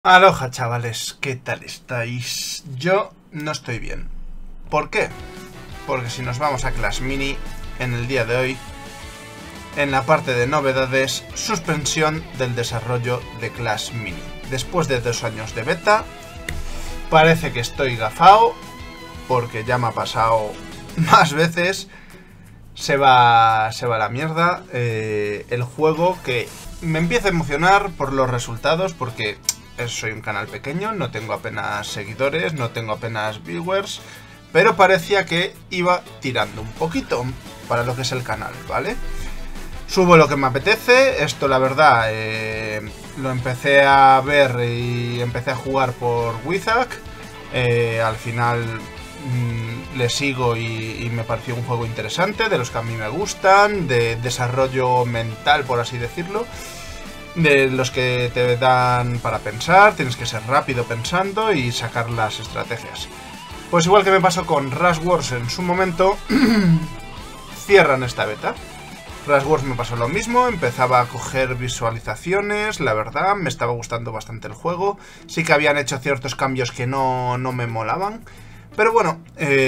Aloha chavales, ¿qué tal estáis? Yo no estoy bien. ¿Por qué? Porque si nos vamos a Clash Mini, en el día de hoy, en la parte de novedades, suspensión del desarrollo de Clash Mini. Después de 2 años de beta, parece que estoy gafao, porque ya me ha pasado más veces. Se va a la mierda el juego, que me empieza a emocionar por los resultados, porque soy un canal pequeño, no tengo apenas seguidores, no tengo apenas viewers, pero parecía que iba tirando un poquito para lo que es el canal, ¿vale? Subo lo que me apetece, esto la verdad lo empecé a ver y empecé a jugar por Wizak, al final le sigo y me pareció un juego interesante, de los que a mí me gustan, de desarrollo mental, por así decirlo. De los que te dan para pensar, tienes que ser rápido pensando y sacar las estrategias. Pues igual que me pasó con Rush Wars en su momento, cierran esta beta. Rush Wars me pasó lo mismo, empezaba a coger visualizaciones, la verdad, me estaba gustando bastante el juego. Sí que habían hecho ciertos cambios que no me molaban, pero bueno,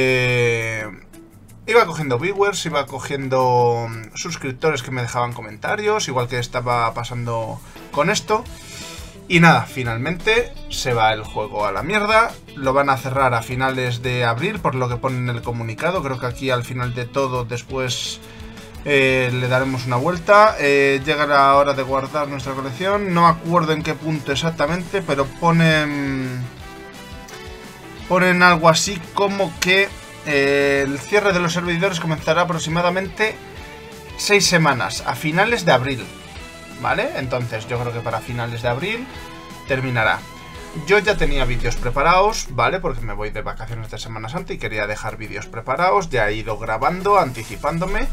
iba cogiendo viewers, iba cogiendo suscriptores que me dejaban comentarios, igual que estaba pasando con esto. Y nada, finalmente se va el juego a la mierda. Lo van a cerrar a finales de abril, por lo que ponen en el comunicado. Creo que aquí al final de todo, después le daremos una vuelta. Llega la hora de guardar nuestra colección. No me acuerdo en qué punto exactamente, pero ponen algo así como que el cierre de los servidores comenzará aproximadamente 6 semanas, a finales de abril, ¿vale? Entonces yo creo que para finales de abril terminará. Yo ya tenía vídeos preparados, ¿vale? Porque me voy de vacaciones de Semana Santa y quería dejar vídeos preparados. Ya he ido grabando, anticipándome.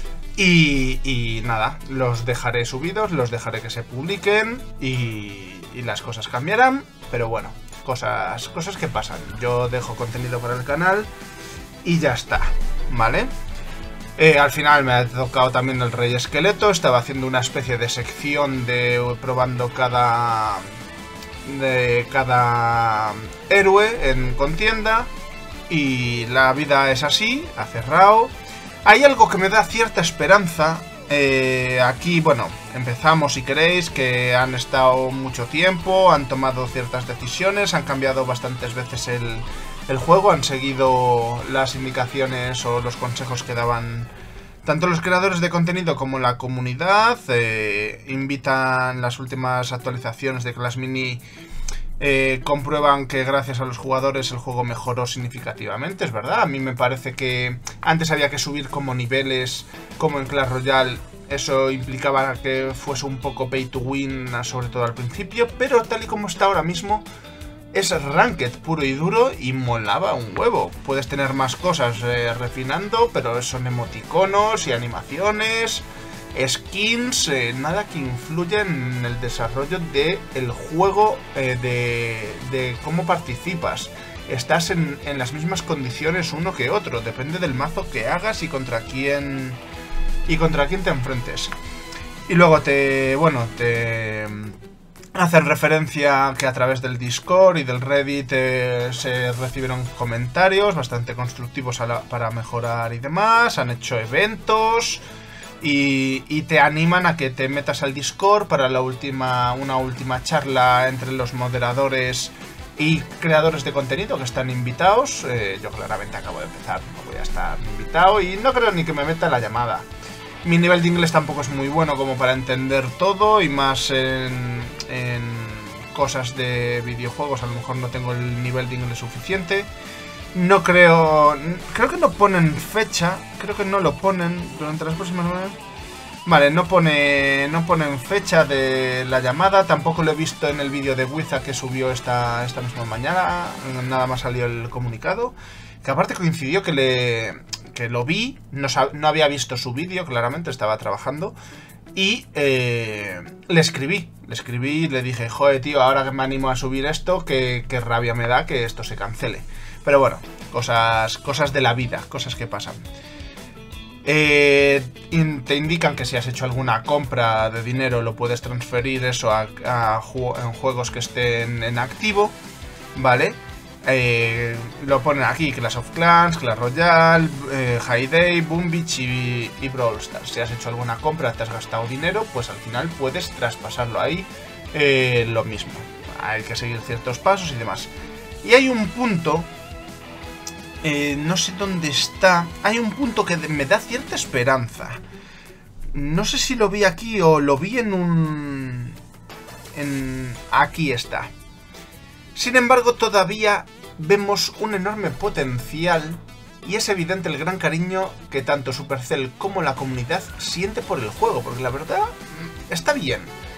Y nada, los dejaré subidos, los dejaré que se publiquen y las cosas cambiarán. Pero bueno, cosas que pasan. Yo dejo contenido para el canal y ya está, ¿vale? Al final me ha tocado también el Rey Esqueleto. Estaba haciendo una especie de sección de probando cada héroe en contienda. Y la vida es así, ha cerrado. Hay algo que me da cierta esperanza. Aquí, bueno, empezamos, si queréis, que han estado mucho tiempo, han tomado ciertas decisiones, han cambiado bastantes veces el juego, han seguido las indicaciones o los consejos que daban tanto los creadores de contenido como la comunidad. Invitan las últimas actualizaciones de Clash Mini. Comprueban que gracias a los jugadores el juego mejoró significativamente, es verdad. A mí me parece que antes había que subir como niveles, como en Clash Royale. Eso implicaba que fuese un poco pay to win, sobre todo al principio, pero tal y como está ahora mismo, es ranked puro y duro y molaba un huevo. Puedes tener más cosas refinando, pero son emoticonos y animaciones, skins, nada que influya en el desarrollo del juego, de cómo participas. Estás en las mismas condiciones uno que otro, depende del mazo que hagas y contra quién te enfrentes. Y luego te hacen referencia que a través del Discord y del Reddit se recibieron comentarios bastante constructivos para mejorar y demás. Han hecho eventos y te animan a que te metas al Discord para una última charla entre los moderadores y creadores de contenido que están invitados. Yo claramente acabo de empezar, no voy a estar invitado y no creo ni que me meta la llamada. Mi nivel de inglés tampoco es muy bueno como para entender todo, y más en cosas de videojuegos. A lo mejor no tengo el nivel de inglés suficiente. No creo que no ponen fecha, creo que no lo ponen durante las próximas semanas. Vale, no ponen fecha de la llamada. Tampoco lo he visto en el vídeo de Wizak que subió esta misma mañana. Nada más salió el comunicado, que aparte coincidió que lo vi, no había visto su vídeo, claramente estaba trabajando. Y le escribí, le dije, joder tío, ahora que me animo a subir esto, qué rabia me da que esto se cancele. Pero bueno, cosas de la vida, cosas que pasan. Te indican que si has hecho alguna compra de dinero lo puedes transferir eso en juegos que estén en activo, ¿vale? Lo ponen aquí: Clash of Clans, Clash Royale, Hay Day, Boom Beach y Brawl Stars. Si has hecho alguna compra, te has gastado dinero, pues al final puedes traspasarlo ahí. Lo mismo, hay que seguir ciertos pasos y demás. Y hay un punto, no sé dónde está, hay un punto que me da cierta esperanza. No sé si lo vi aquí o lo vi aquí está. Sin embargo, todavía vemos un enorme potencial y es evidente el gran cariño que tanto Supercell como la comunidad siente por el juego, porque la verdad está bien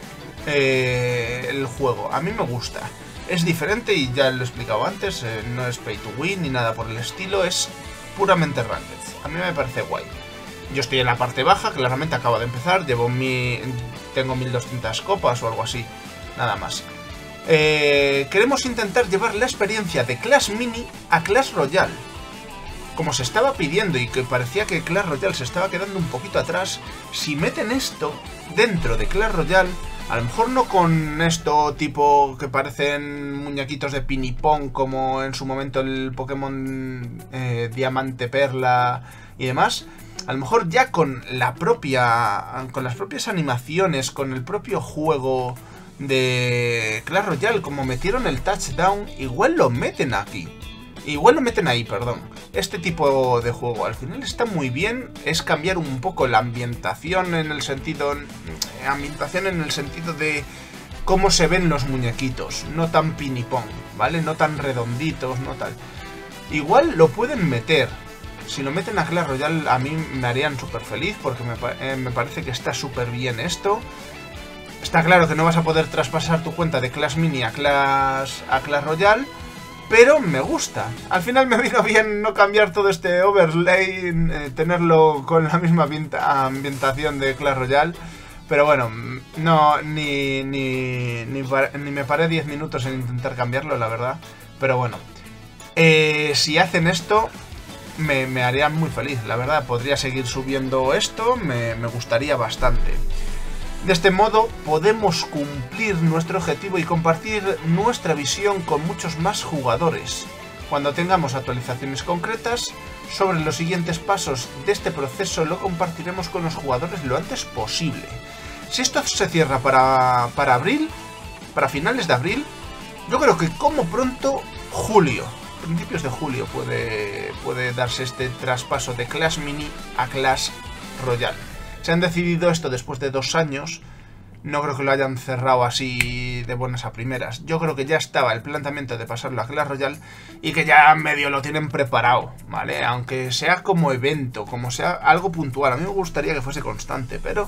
el juego, a mí me gusta. Es diferente y ya lo he explicado antes, no es pay to win ni nada por el estilo, es puramente ranked. A mí me parece guay. Yo estoy en la parte baja, claramente acabo de empezar, tengo 1200 copas o algo así, nada más. Queremos intentar llevar la experiencia de Clash Mini a Clash Royale. Como se estaba pidiendo y que parecía que Clash Royale se estaba quedando un poquito atrás, si meten esto dentro de Clash Royale, a lo mejor no con esto tipo que parecen muñequitos de pinipón como en su momento el Pokémon Diamante, Perla y demás, a lo mejor ya con las propias animaciones, con el propio juego de Clash Royale, como metieron el touchdown, igual lo meten aquí. Igual lo meten ahí, perdón. Este tipo de juego al final está muy bien. Es cambiar un poco la ambientación en el sentido... de cómo se ven los muñequitos. No tan pinipón, ¿vale? No tan redonditos, no tal. Igual lo pueden meter. Si lo meten a Clash Royale a mí me harían súper feliz porque me parece que está súper bien esto. Está claro que no vas a poder traspasar tu cuenta de Clash Mini a Clash Royale, pero me gusta. Al final me vino bien no cambiar todo este overlay, tenerlo con la misma ambientación de Clash Royale. Pero bueno, no ni me paré 10 minutos en intentar cambiarlo, la verdad. Pero bueno, si hacen esto, me harían muy feliz, la verdad. Podría seguir subiendo esto, me gustaría bastante. De este modo podemos cumplir nuestro objetivo y compartir nuestra visión con muchos más jugadores. Cuando tengamos actualizaciones concretas sobre los siguientes pasos de este proceso, lo compartiremos con los jugadores lo antes posible. Si esto se cierra para abril, para finales de abril, yo creo que como pronto julio, principios de julio puede darse este traspaso de Clash Mini a Clash Royale. Se han decidido esto después de 2 años. No creo que lo hayan cerrado así de buenas a primeras. Yo creo que ya estaba el planteamiento de pasarlo a Clash Royale y que ya medio lo tienen preparado, ¿vale? Aunque sea como evento, como sea algo puntual. A mí me gustaría que fuese constante, pero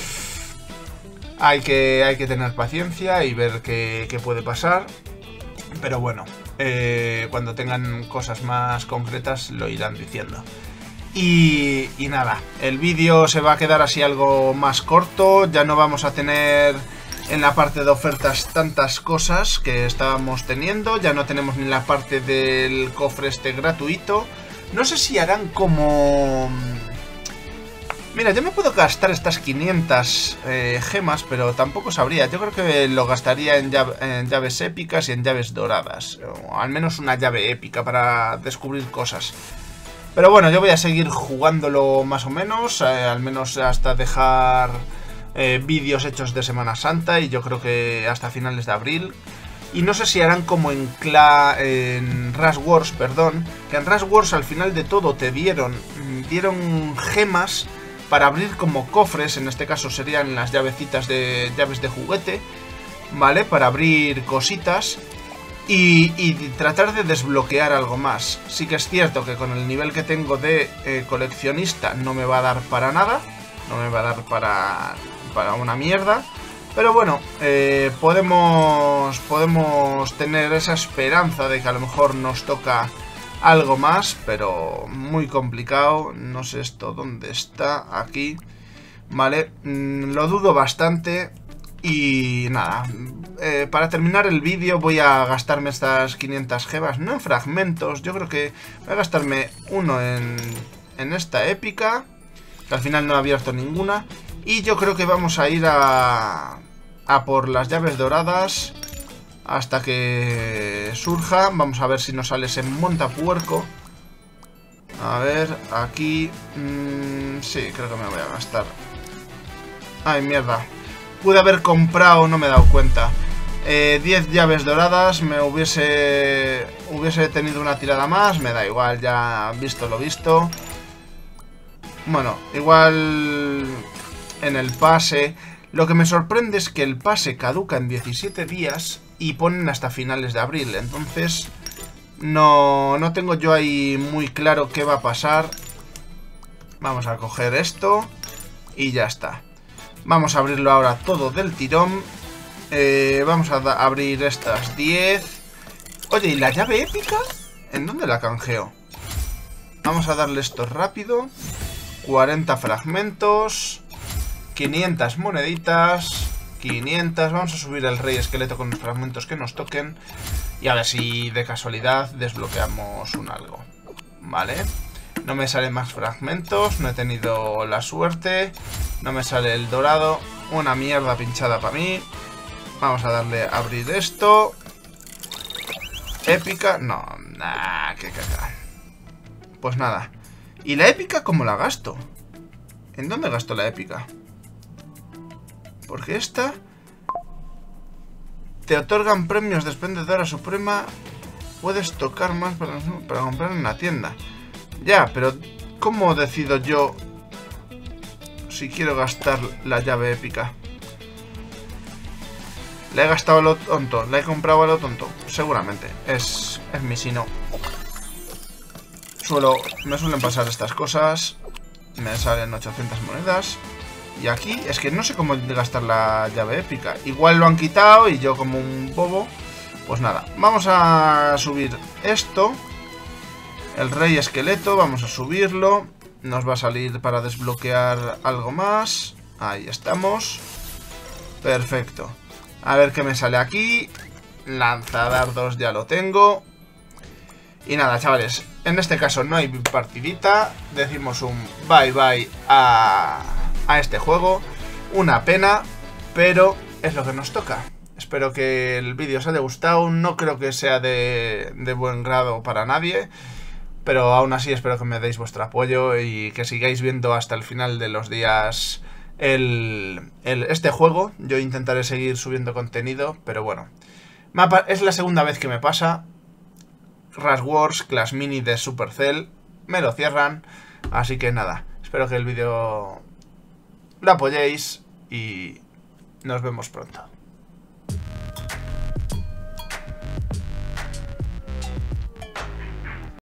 hay que tener paciencia y ver qué puede pasar. Pero bueno, cuando tengan cosas más concretas lo irán diciendo. Y nada, el vídeo se va a quedar así algo más corto. Ya no vamos a tener en la parte de ofertas tantas cosas que estábamos teniendo. Ya no tenemos ni la parte del cofre este gratuito. No sé si harán como... Mira, yo me puedo gastar estas 500 gemas, pero tampoco sabría. Yo creo que lo gastaría en llaves épicas y en llaves doradas. O al menos una llave épica para descubrir cosas. Pero bueno, yo voy a seguir jugándolo más o menos, al menos hasta dejar vídeos hechos de Semana Santa, y yo creo que hasta finales de abril. Y no sé si harán como en Rush Wars, perdón, que en Rush Wars al final de todo te dieron gemas para abrir como cofres. En este caso serían las llavecitas de llaves de juguete, ¿vale? Para abrir cositas. Y tratar de desbloquear algo más. Sí que es cierto que con el nivel que tengo de coleccionista no me va a dar para nada. No me va a dar para una mierda. Pero bueno, podemos tener esa esperanza de que a lo mejor nos toca algo más. Pero muy complicado. No sé esto dónde está. Aquí. Vale, lo dudo bastante. Y nada, para terminar el vídeo voy a gastarme estas 500 gemas, no en fragmentos. Yo creo que voy a gastarme uno en esta épica que al final no he abierto ninguna. Y yo creo que vamos a ir a por las llaves doradas hasta que surja. Vamos a ver si nos sale ese montapuerco. A ver, aquí... sí, creo que me voy a gastar. Ay, mierda. Pude haber comprado, no me he dado cuenta. 10 llaves doradas, me hubiese tenido una tirada más. Me da igual, ya visto lo visto. Bueno, igual en el pase... Lo que me sorprende es que el pase caduca en 17 días y ponen hasta finales de abril. Entonces no tengo yo ahí muy claro qué va a pasar. Vamos a coger esto y ya está. Vamos a abrirlo ahora todo del tirón. Vamos a abrir estas 10. Oye, ¿y la llave épica? ¿En dónde la canjeo? Vamos a darle esto rápido. 40 fragmentos. 500 moneditas. 500. Vamos a subir el rey esqueleto con los fragmentos que nos toquen. Y a ver si de casualidad desbloqueamos un algo. Vale. No me salen más fragmentos. No he tenido la suerte. No me sale el dorado. Una mierda pinchada para mí. Vamos a darle a abrir esto. Épica. No, nah, qué caca. Pues nada. ¿Y la épica cómo la gasto? ¿En dónde gasto la épica? Porque esta... Te otorgan premios de expendedora suprema. Puedes tocar más para comprar en la tienda. Ya, pero ¿cómo decido yo si quiero gastar la llave épica? ¿La he gastado a lo tonto? ¿La he comprado a lo tonto? Seguramente. Es mi sino. Me suelen pasar estas cosas. Me salen 800 monedas. Y aquí es que no sé cómo gastar la llave épica. Igual lo han quitado y yo como un bobo. Pues nada, vamos a subir esto. El rey esqueleto, vamos a subirlo. Nos va a salir para desbloquear algo más. Ahí estamos. Perfecto. A ver qué me sale aquí. Lanzadardos ya lo tengo. Y nada, chavales, en este caso no hay partidita. Decimos un bye bye a este juego. Una pena, pero es lo que nos toca. Espero que el vídeo os haya gustado. No creo que sea de buen grado para nadie, pero aún así espero que me deis vuestro apoyo y que sigáis viendo hasta el final de los días este juego. Yo intentaré seguir subiendo contenido, pero bueno, es la segunda vez que me pasa. Rush Wars, Clash Mini de Supercell, me lo cierran, así que nada, espero que el vídeo lo apoyéis y nos vemos pronto.